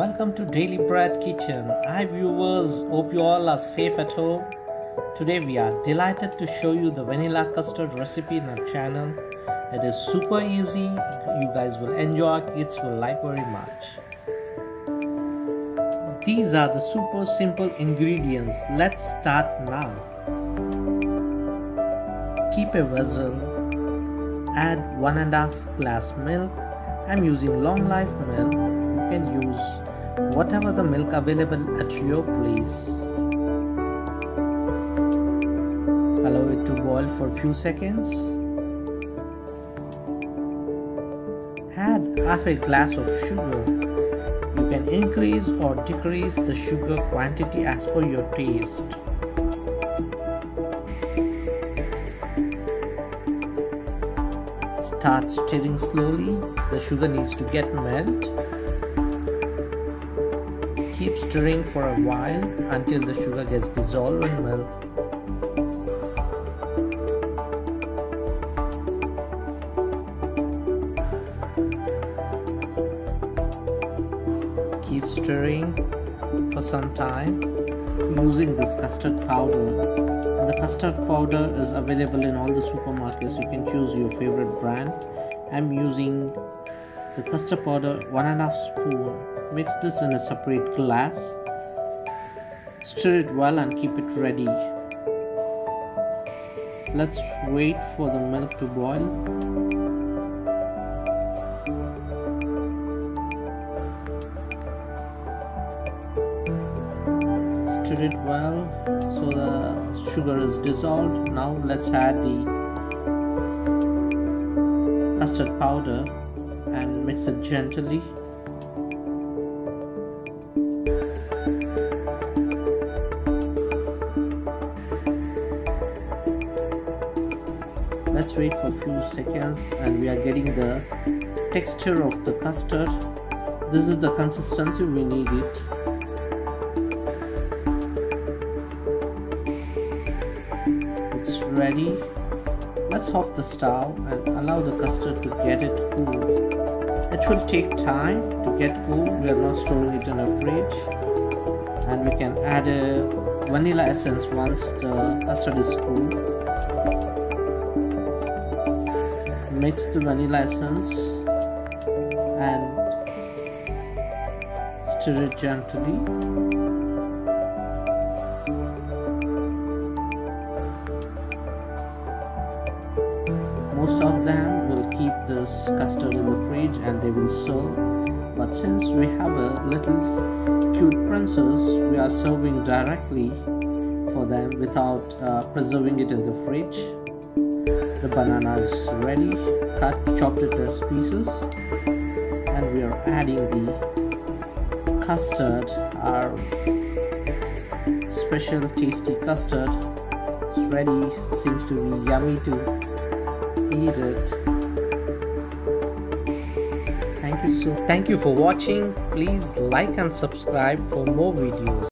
Welcome to Daily Bread Kitchen. Hi viewers, hope you all are safe at home. Today we are delighted to show you the vanilla custard recipe in our channel. It is super easy, you guys will enjoy, kids will like very much. These are the super simple ingredients. Let's start now. Keep a vessel, add 1.5 glass milk. I'm using long life milk. You can use whatever the milk available at your place. Allow it to boil for a few seconds. Add half a glass of sugar. You can increase or decrease the sugar quantity as per your taste. Start stirring slowly. The sugar needs to get melt. Keep stirring for a while until the sugar gets dissolved in milk. Keep stirring for some time using this custard powder. The custard powder is available in all the supermarkets. You can choose your favorite brand. I'm using the custard powder 1.5 spoon. Mix this in a separate glass. Stir it well and keep it ready. Let's wait for the milk to boil. Stir it well so the sugar is dissolved. Now let's add the custard powder and mix it gently. Let's wait for a few seconds and we are getting the texture of the custard. This is the consistency we need it. It's ready. Let's off the stove and allow the custard to get it cool. It will take time to get cool. We are not storing it in a fridge. And we can add a vanilla essence once the custard is cool. Mix the vanilla essence and stir it gently. Most of them will keep this custard in the fridge and they will serve, but since we have a little cute princess, we are serving directly for them without preserving it in the fridge. The banana is ready, chopped it as pieces, and we are adding the custard, our special tasty custard. It's ready. It seems to be yummy to eat it. Thank you for watching. Please like and subscribe for more videos.